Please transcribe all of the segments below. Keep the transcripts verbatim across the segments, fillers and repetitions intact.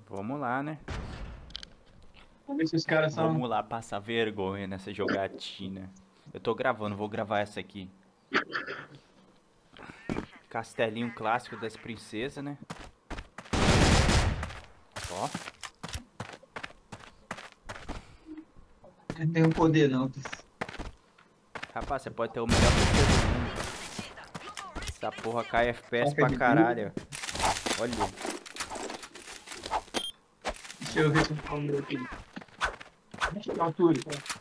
Vamos lá, né? Vamos ver se os caras são... Vamos lá passar vergonha nessa jogatina. Eu tô gravando, vou gravar essa aqui. Castelinho clássico das princesas, né? Ó. Não tem um poder não. Rapaz, você pode ter o melhor P C do mundo. Essa porra cai F P S Placa pra de caralho. Olha. Deixa eu ver se eu falo aqui. Deixa eu altura.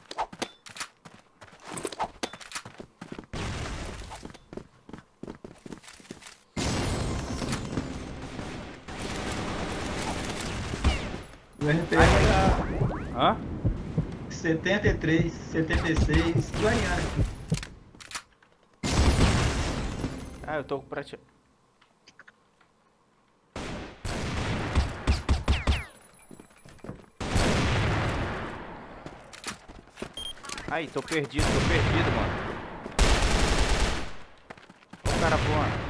O R P é Hã? setenta e três, setenta e seis, variando aqui. Ah, eu tô com prati... Ai, tô perdido, tô perdido, mano. Olha o cara voando.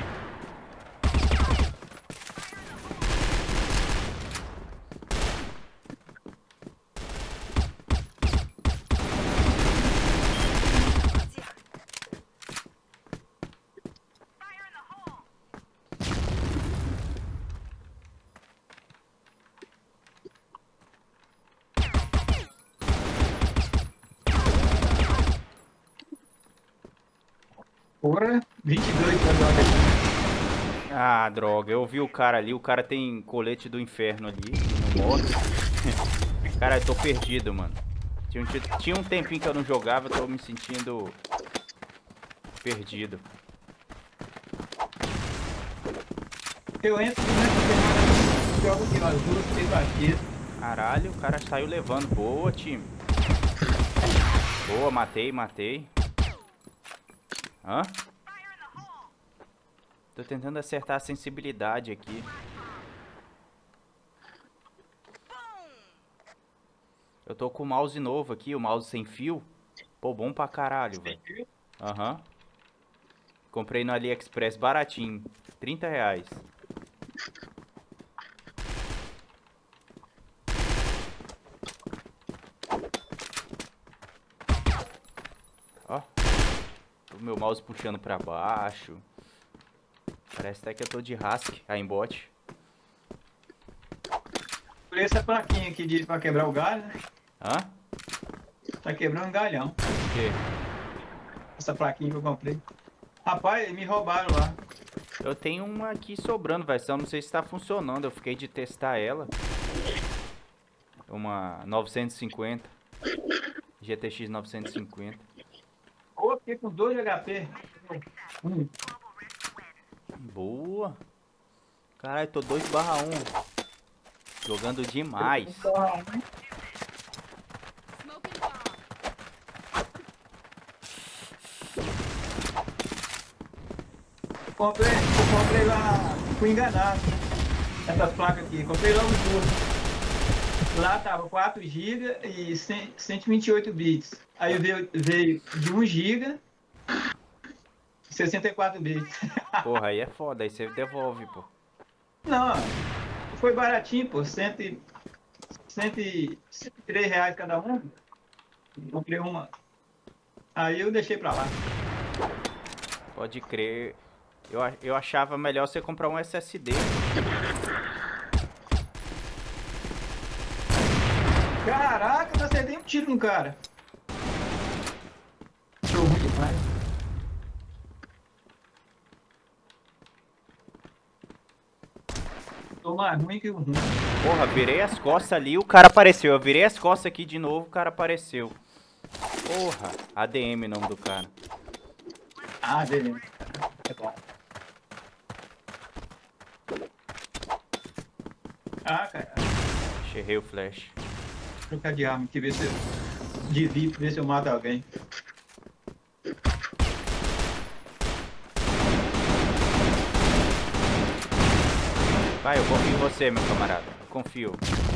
Porra, vinte e dois pra jogar aqui. Ah, droga, eu vi o cara ali, o cara tem colete do inferno ali, não morre. Cara, eu tô perdido, mano. Tinha um, tinha um tempinho que eu não jogava, eu tô me sentindo perdido. Eu entro nessa jogo aqui, ó, duas, três partidas. Caralho, o cara saiu levando. Boa, time. Boa, matei, matei. Hã? Tô tentando acertar a sensibilidade aqui. Eu tô com o mouse novo aqui, o mouse sem fio. Pô, bom pra caralho, velho. Aham. Uhum. Comprei no AliExpress baratinho. trinta reais. Ó. O meu mouse puxando pra baixo. Parece até que eu tô de Rask, aimbot. Por essa plaquinha aqui de pra quebrar o galho, né? Hã? Tá quebrando um galhão. O quê? Essa plaquinha que eu comprei. Rapaz, me roubaram lá. Eu tenho uma aqui sobrando, velho. Só não sei se tá funcionando. Eu fiquei de testar ela. Uma novecentos e cinquenta. G T X novecentos e cinquenta. Ô, fiquei com dois H P. Hum. Boa. Caralho, tô dois barra um. Jogando demais. Comprei, eu comprei lá, fui enganado. Essas placas aqui, comprei logo duas. Lá tava quatro gigas e cento e vinte e oito bits. Aí veio, veio de um giga, sessenta e quatro bits. Porra, aí é foda. Aí você devolve, pô. Não, foi baratinho, pô, cento e três reais cada um. Comprei uma. Aí eu deixei pra lá. Pode crer. Eu, eu achava melhor você comprar um S S D. Caraca, eu acertei um tiro no cara. Tô ruim demais. Tô mais ruim que o ruim. Porra, virei as costas ali e o cara apareceu. Eu virei as costas aqui de novo, o cara apareceu. Porra, A D M o nome do cara. Ah, beleza. É bom. Ah, cara. Errei o flash. Vou trocar de arma aqui, ver se eu divido, ver se eu mato alguém. Vai, eu confio em você, meu camarada. Eu confio.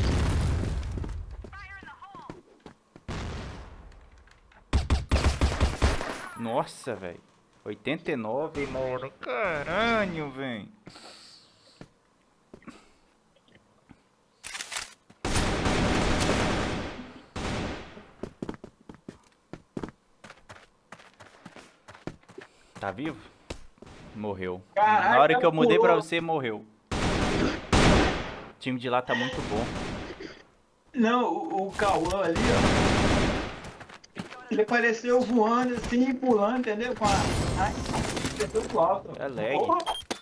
Nossa, velho. oitenta e nove, mano. Caralho, velho. Tá vivo? Morreu. Caraca, Na hora que eu mudei pulou. pra você, morreu. O time de lá tá muito bom. Não, o, o Cauã ali, ó. Ele apareceu voando assim, pulando, entendeu? Com a. Ai, acertou pro alto. É lag. Porra.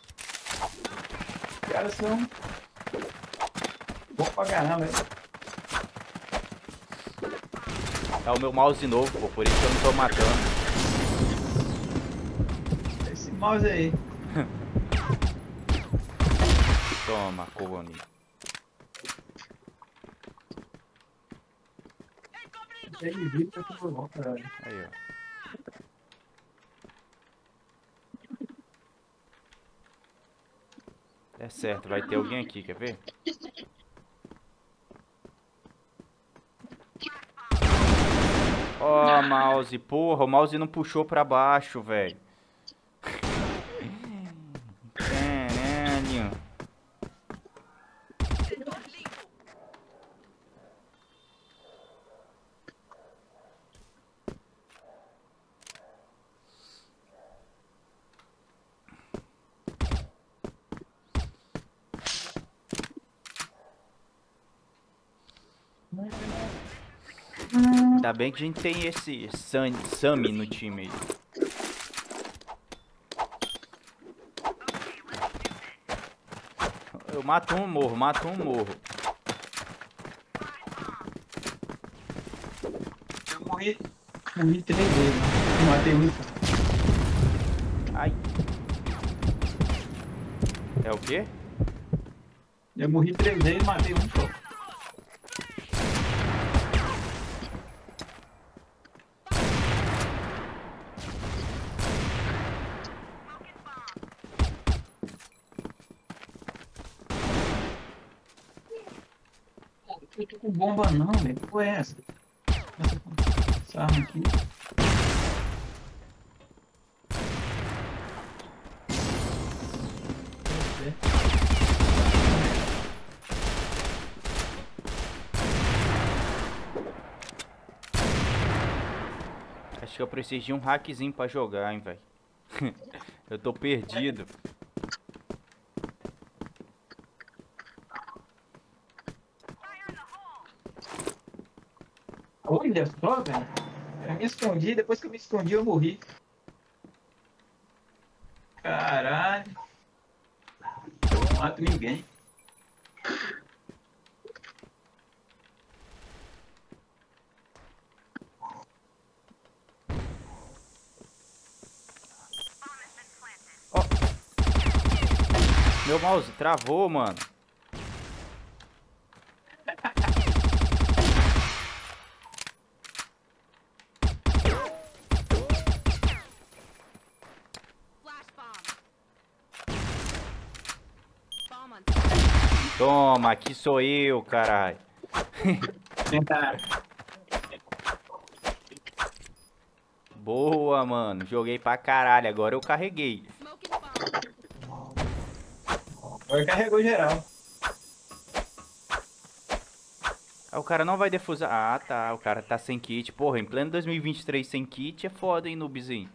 Os caras são. Bom pra caramba, hein? É o meu mouse novo, pô, por isso que eu não tô matando. Esse mouse aí. Toma, Cogoni. Ele vive pra tudo bom, caralho. Aí, ó. É certo, vai ter alguém aqui, quer ver? Ó, oh, mouse, porra, o mouse não puxou pra baixo, velho. Caralho. Ainda bem que a gente tem esse Sam, Sammy no time aí. Eu mato um, morro, mato um, morro. Eu morri. Morri três vezes, né? Matei um. Ai. É o quê? Eu morri três vezes e matei um só. Eu tô com bomba não, velho. Qual é essa? Essa, essa arma aqui. Acho que eu preciso de um hackzinho pra jogar, hein, velho. Eu tô perdido. Olha só, velho. Eu me escondi, depois que eu me escondi eu morri. Caralho. Não mato ninguém. Ó. Meu mouse travou, mano. Toma, aqui sou eu, caralho. Tentar. Boa, mano. Joguei pra caralho. Agora eu carreguei. Agora carregou geral. Ah, o cara não vai defusar. Ah, tá. O cara tá sem kit. Porra, em pleno dois mil e vinte e três sem kit é foda, hein, noobzinho.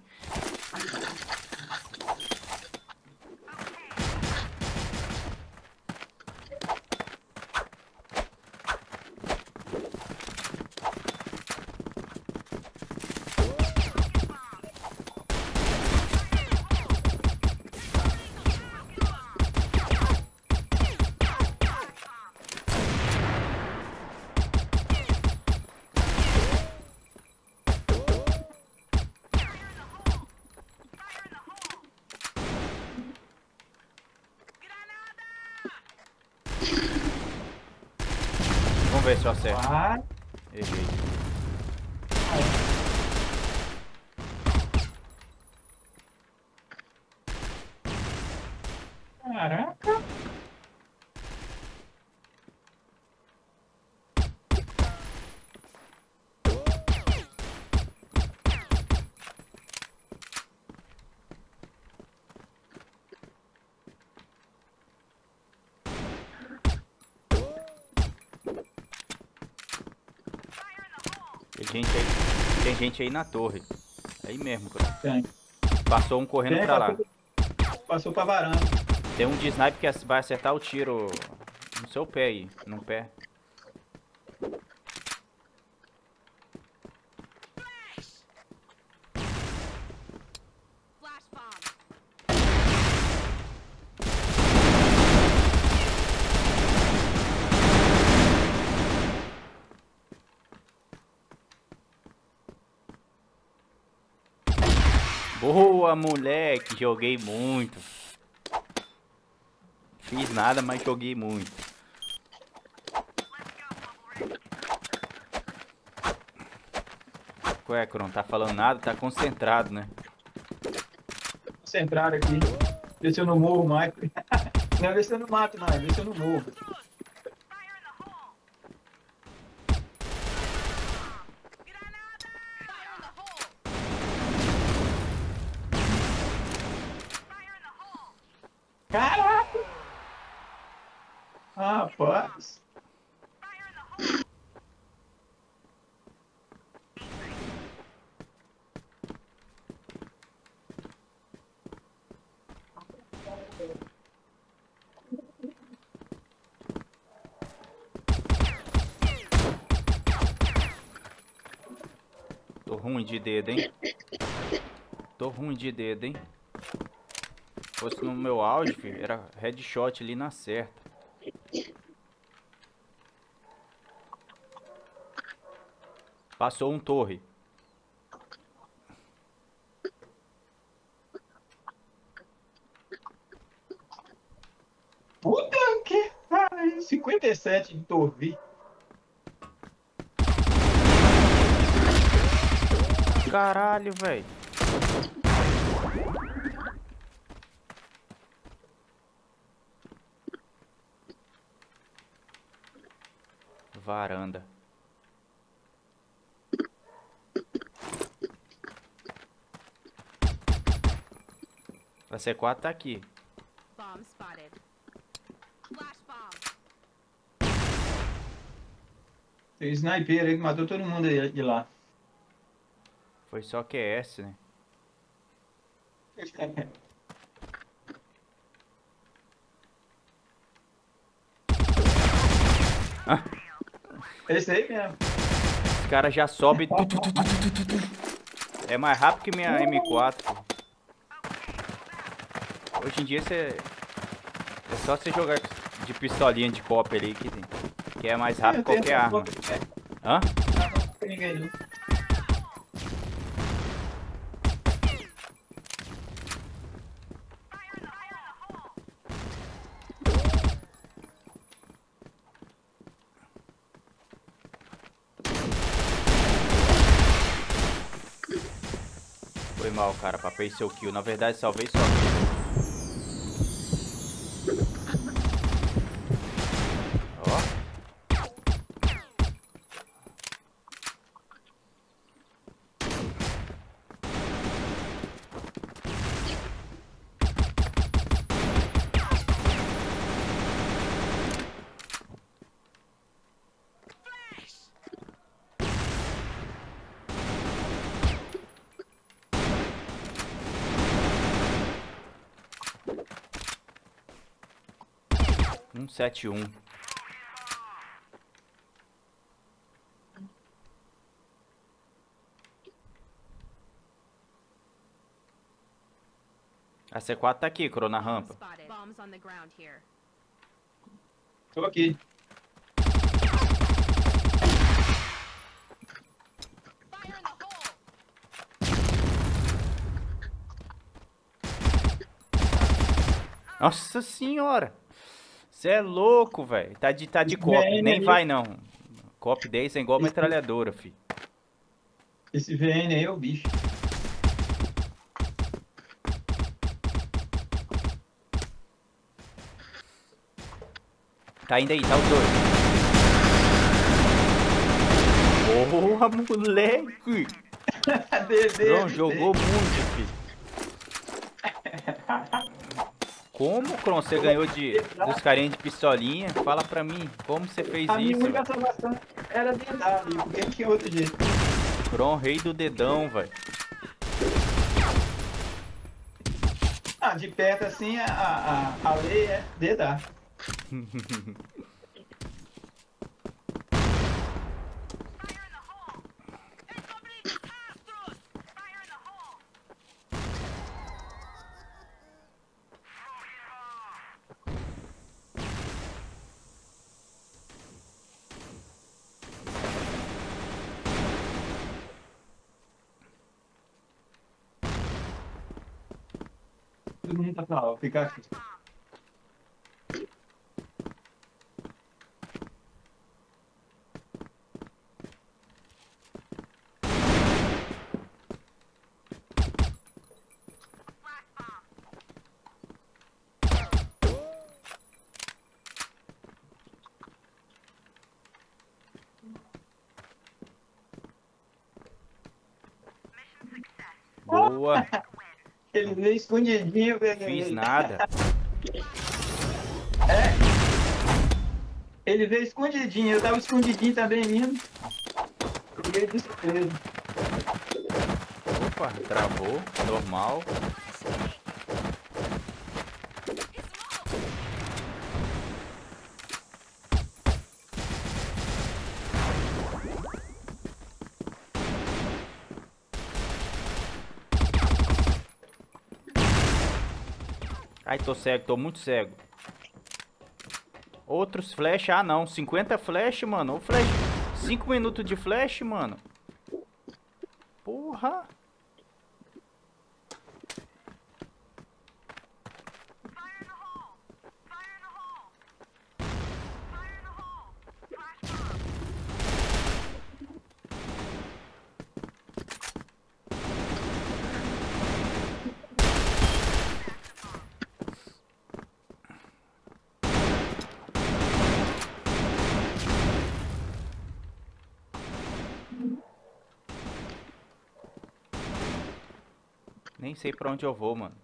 Vamos ver se eu acerto. Ah, Errei. caraca. Tem gente aí, tem gente aí na torre. Aí mesmo, cara. Tem. Passou um correndo Vem, pra lá. passou, passou pra varanda. Tem um de sniper que vai acertar o tiro no seu pé aí, no pé. Flash bomb. Boa, moleque, joguei muito. Fiz nada, mas joguei muito. Qual é, Cron? Tá falando nada? Tá concentrado, né? Concentrado aqui. Vê se eu não morro mais. Não é ver se eu não mato, não. É ver se eu não morro. Caraca! Rapaz! Tô ruim de dedo, hein? Tô ruim de dedo, hein? Se fosse no meu auge, filho, era headshot ali na certa. Passou um torre. Puta que pariu! cinquenta e sete de torre. Caralho, velho. Varanda. A C quatro tá aqui. Bomb spotted. Flash bomb. Tem um sniper aí que matou todo mundo aí de lá. Foi só Q S, né? Ah, Esse aí mesmo. os caras já sobem. tu, tu, tu, tu, tu, tu, tu. É mais rápido que minha M quatro. Pô. Hoje em dia você. É só você jogar de pistolinha de cop ali que, que é mais rápido que Eu tenho qualquer essa arma. foto, é. Hã? Não tem ninguém não. Foi mal, cara, papei seu kill. Na verdade, salvei só. Ó. um sete um. A C quatro tá aqui, Cro, na rampa. Spotted. Bombs on the ground here. Tô aqui. Fire in the hole. Nossa senhora! Você é louco, velho. Tá de, tá de cop. V N Nem ali. vai, não. Cop dez é igual metralhadora, fi. Esse V N aí é o bicho. Tá indo aí, tá os dois. Porra, moleque! Dedê, Não, jogou muito, filho. Como, Cron, você ganhou de, dos carinhas de pistolinha? Fala pra mim, como você fez A minha isso? única velho? salvação era dedar ali, porque não tinha outro jeito. Cron, rei do dedão, velho. Ah, de perto assim, a, a, a lei é dedar. Todo mundo tá pra lá, fica aqui. Boa. Ele veio escondidinho, velho. Fiz nada. É. Ele veio escondidinho, eu tava escondidinho também vindo. Peguei de surpresa. Opa, travou. Normal. Ai, tô cego, tô muito cego. Outros flash, ah não, cinquenta flash, mano. O flash, cinco minutos de flash, mano. Porra. Nem sei pra onde eu vou, mano.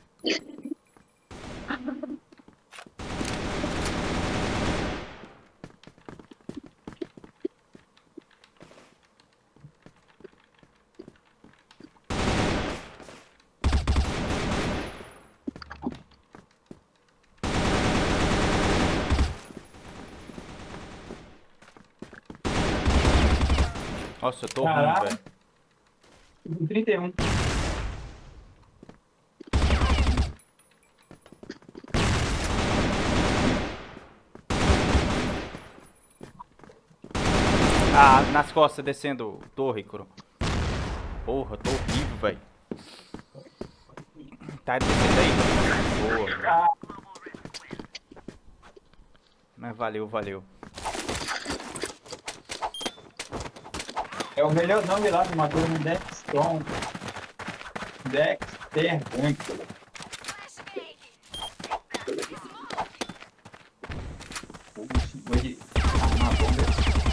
Nossa, eu tô ruim, Caraca. velho. Com trinta e um. Ah, nas costas descendo torre, cro. Porra, tô horrível, velho. Tá descendo aí? Boa. Mas valeu, valeu. É o melhor nome lá do matou no Dexstrom. Dexter Bank. Puxa, hoje arrumar a bomba.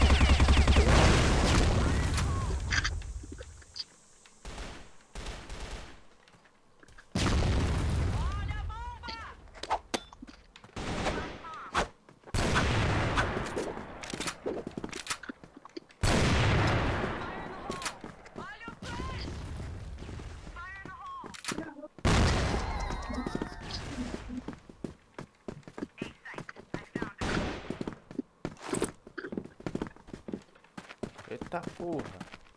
Eita porra.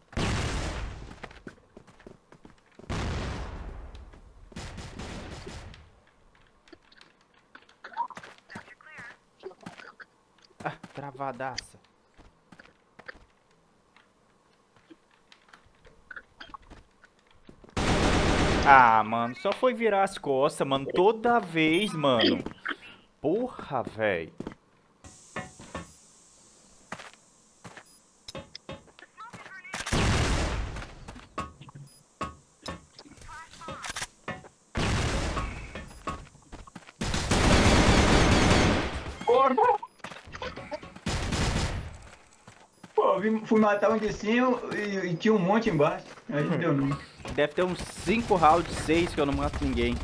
Ah, travadaça. Ah, mano, só foi virar as costas, mano. Toda vez, mano. Porra, velho. Pô, vim- fui matar um de cima e, e tinha um monte embaixo. Aí não deu não. Deve ter uns cinco rounds, seis que eu não mato ninguém.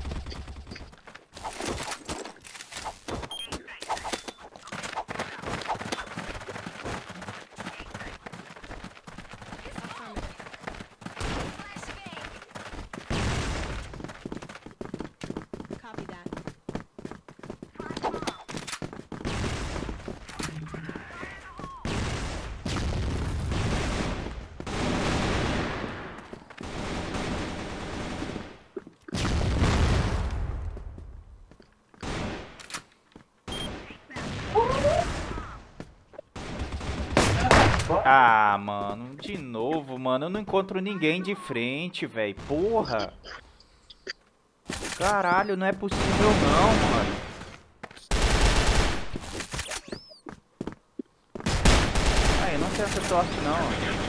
Bora. Ah, mano, de novo, mano. Eu não encontro ninguém de frente, velho. Porra. Caralho, não é possível não, mano. Aí, não tem essa sorte não.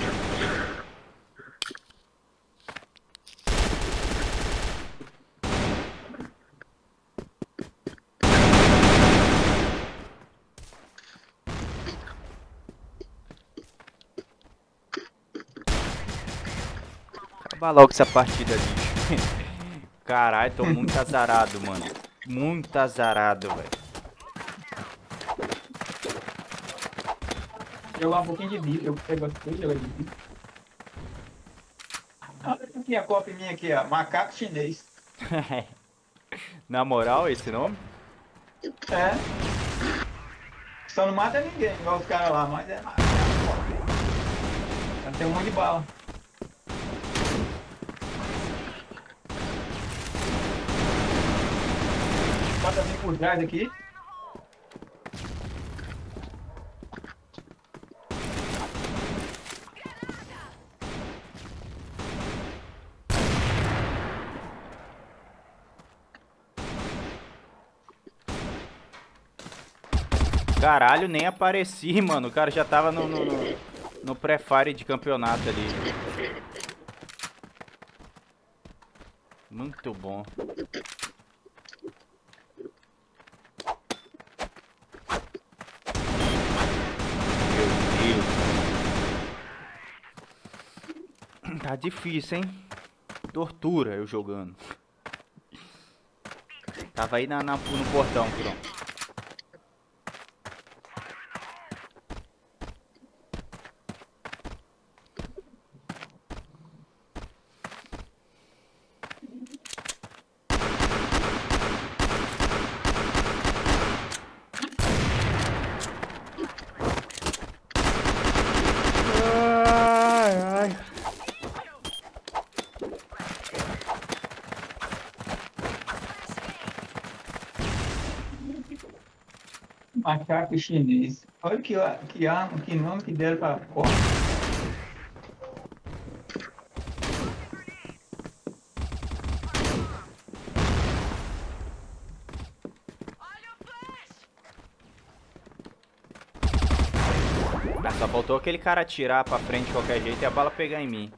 Acabar logo essa partida ali. Caralho, tô muito azarado, mano. Muito azarado, velho. Jogar um pouquinho de bico, eu pego aqui, jogar de bico. Olha aqui a cópia minha aqui, ó. Macaco chinês. Na moral, esse nome? É. Só não mata ninguém, igual os caras lá, mas é macaco. Já tem um monte de bala. Bota vir por trás aqui. Caralho, nem apareci, mano. O cara já tava no, no, no, no pré-fire de campeonato ali. Muito bom. Meu Deus. Tá difícil, hein? Tortura eu jogando. Tava aí na, na, no portão, Curão. Macaco chinês. Olha que, que arma, que nome que deram pra porra. Ah, só faltou aquele cara atirar pra frente de qualquer jeito e a bala pegar em mim.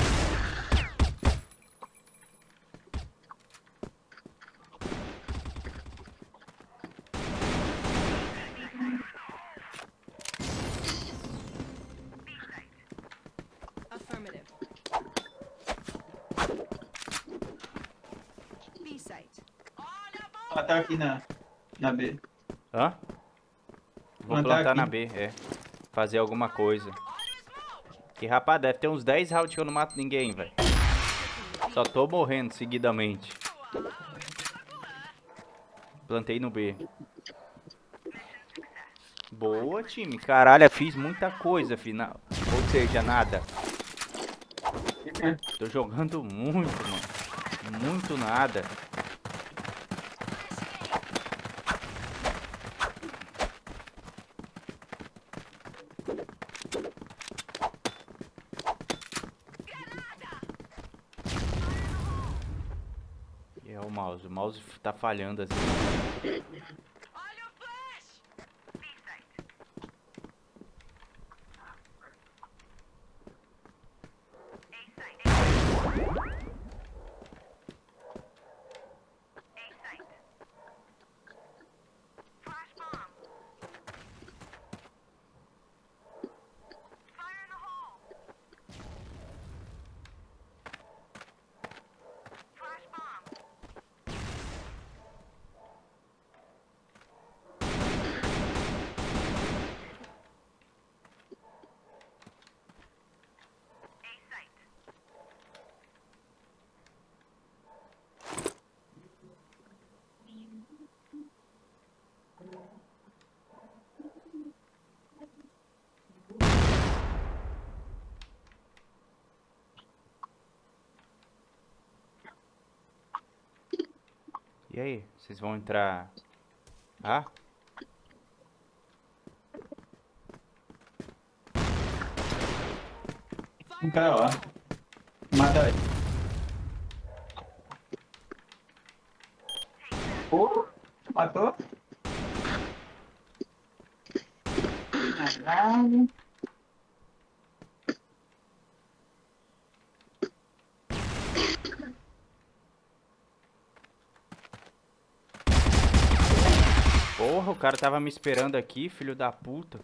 Affirmative. B site. Ela tá aqui na, na B. Hã? Vou Plantar plantar aqui. na B, é. Fazer alguma coisa. Que rapaz, deve ter uns dez rounds que eu não mato ninguém, velho. Só tô morrendo seguidamente. Plantei no B. Boa, time. Caralho, eu fiz muita coisa, final. Ou seja, nada. Tô jogando muito, mano. Muito nada. E é o mouse. O mouse tá falhando assim. E aí, vocês vão entrar... Ah? Um cara lá. Mata ele. Oh, matou? Caralho. Porra, o cara tava me esperando aqui, filho da puta.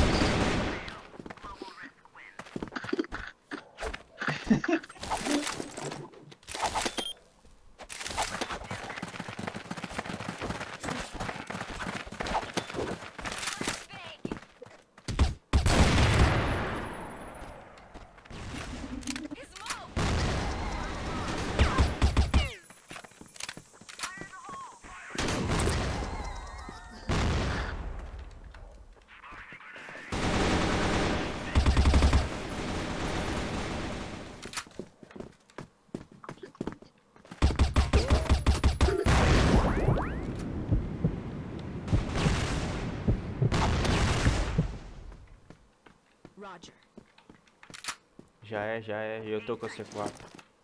Roger. Já é, já é. Eu tô com a C quatro.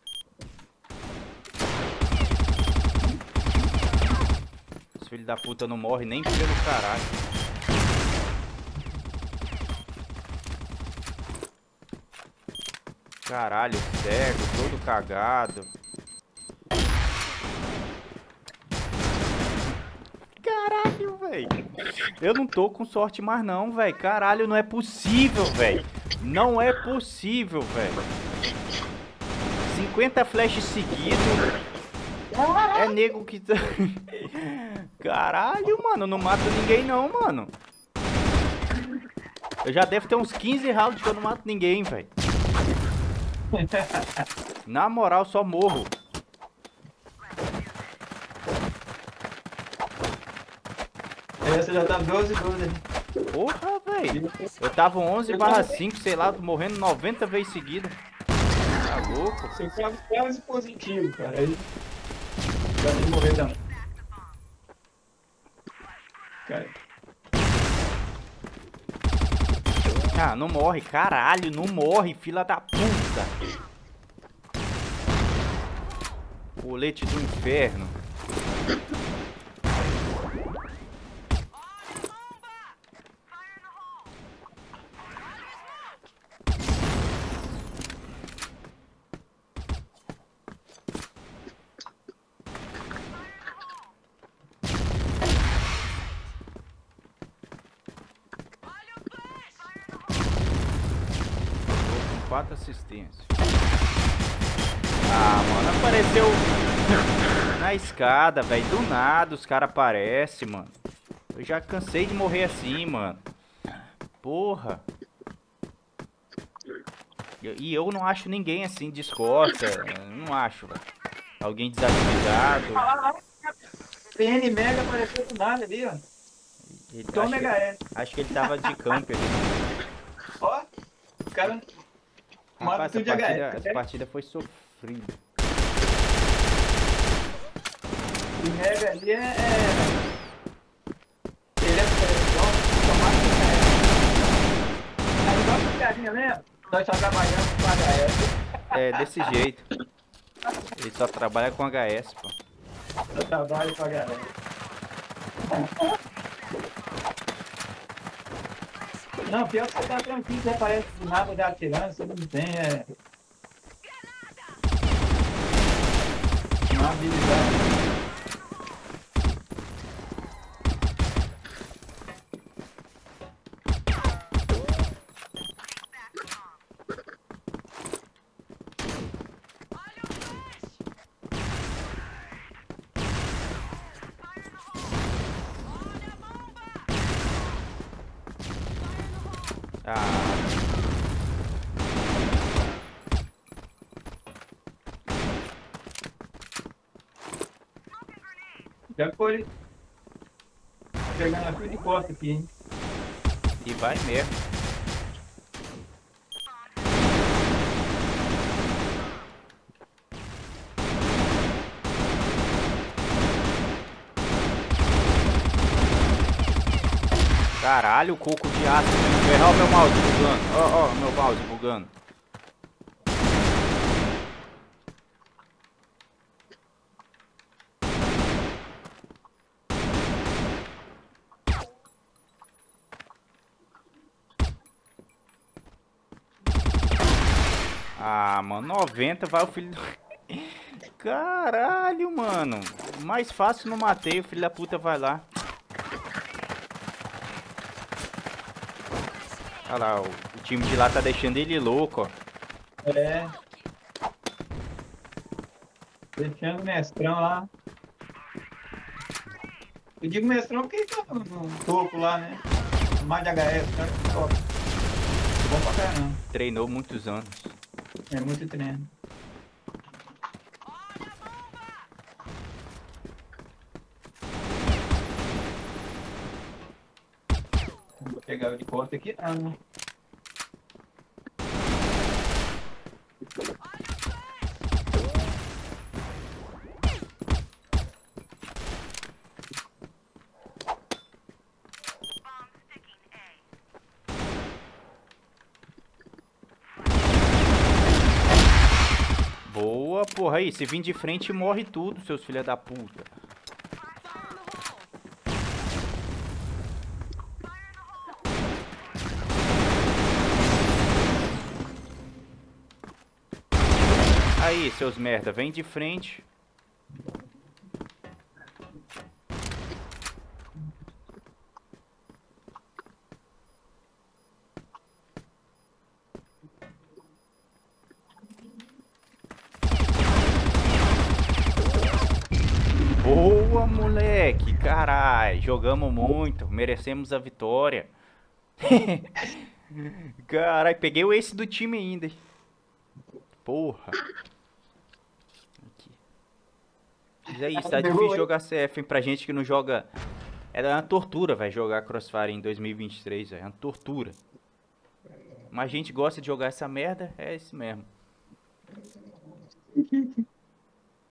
Os filhos da puta não morrem nem pelo caralho. Caralho, cego, todo cagado. Caralho, velho. Eu não tô com sorte mais não, velho. Caralho, não é possível, velho. Não é possível, velho. cinquenta flashes seguidos. É nego que... Caralho, mano. Não mato ninguém não, mano. Eu já devo ter uns quinze rounds que eu não mato ninguém, velho. Na moral, só morro. Essa já tá doze, doze. Porra, velho. Eu tava onze barra cinco, sei lá, morrendo noventa vezes seguidas. Tá louco? Você tava quase positivo, cara. Aí já nem morrer também. Cara. Ah, não morre, caralho, não morre, fila da puta. Colete do inferno. Quatro assistências. Ah, mano, apareceu na escada, velho. Do nada os caras aparecem, mano. Eu já cansei de morrer assim, mano. Porra. E eu não acho ninguém assim de escosta. Não acho, velho. Alguém desativado. P N Mega apareceu do nada ali, ó. Ele, Tom acho, Mega S. que, acho que ele tava de camp ali. Ó, o cara mata Rapaz, tudo de essa H partida, S. essa partida foi sofrida. O Mega ali é. é... Ele é só tomate de H S. Aí igual esse carinha mesmo, nós só trabalhamos com H S. É, desse jeito. Ele só trabalha com H S, pô. Eu trabalho com H S. Não, pior que você tá tranquilo, você aparece do nada de atirando, você não tem, é. Uma habilidade. Ah. Já foi pegando a fio de costa aqui, hein? E vai mesmo. Caralho, o coco de aço. Ferrar o meu mouse bugando. Ó, ó, meu mouse bugando. Ah, mano, noventa vai o filho do... Caralho, mano. Mais fácil não matei, o filho da puta vai lá. Olha lá, o, o time de lá tá deixando ele louco, ó. É. Deixando o mestrão lá. Eu digo mestrão porque ele tá no, no topo lá, né? Mais de H S, cara. Top. Bom pra caramba. Treinou muitos anos. É muito treino. Vou pegar o de porta aqui. Ah, não. Boa, porra aí. Se vir de frente, morre tudo, seus filha da puta. Aí, seus merda, vem de frente. Boa, moleque. Carai, jogamos muito. Merecemos a vitória. Carai, peguei o ace do time ainda. Porra. Aqui. Mas é isso, tá difícil jogar C F, hein? Pra gente que não joga... É uma tortura, vai jogar Crossfire em dois mil e vinte e três, véio. É uma tortura. Mas a gente gosta de jogar essa merda, é isso mesmo.